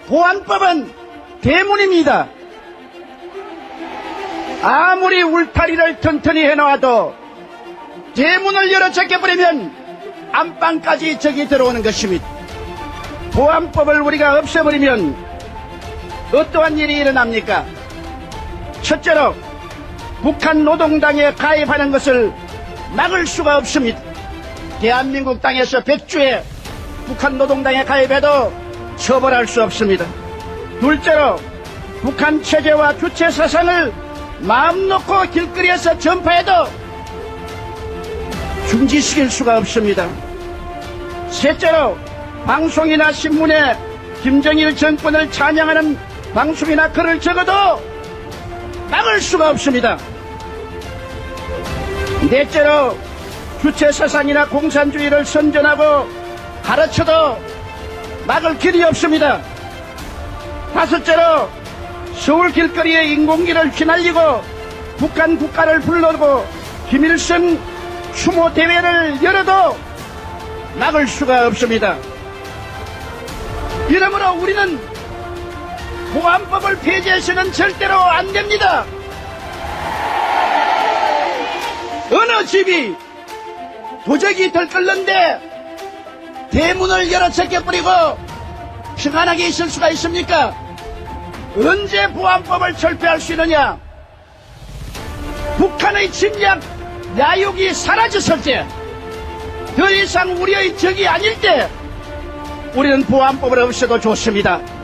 보안법은 대문입니다. 아무리 울타리를 튼튼히 해놓아도 대문을 열어 제껴버리면 안방까지 적이 들어오는 것입니다. 보안법을 우리가 없애버리면 어떠한 일이 일어납니까? 첫째로 북한 노동당에 가입하는 것을 막을 수가 없습니다. 대한민국 땅에서 100주에 북한 노동당에 가입해도 처벌할 수 없습니다. 둘째로 북한 체제와 주체 사상을 마음 놓고 길거리에서 전파해도 중지시킬 수가 없습니다. 셋째로 방송이나 신문에 김정일 정권을 찬양하는 방송이나 글을 적어도 막을 수가 없습니다. 넷째로 주체 사상이나 공산주의를 선전하고 가르쳐도 막을 길이 없습니다. 다섯째로 서울 길거리에 인공기를 휘날리고 북한 국가를 불러오고 김일성 추모 대회를 열어도 막을 수가 없습니다. 이러므로 우리는 보안법을 폐지해서는 절대로 안 됩니다. 어느 집이 도적이 들끓는데 대문을 열어 제껴버리고 평안하게 있을 수가 있습니까? 언제 보안법을 철폐할 수 있느냐? 북한의 침략 야욕이 사라졌을 때, 더 이상 우리의 적이 아닐 때 우리는 보안법을 없애도 좋습니다.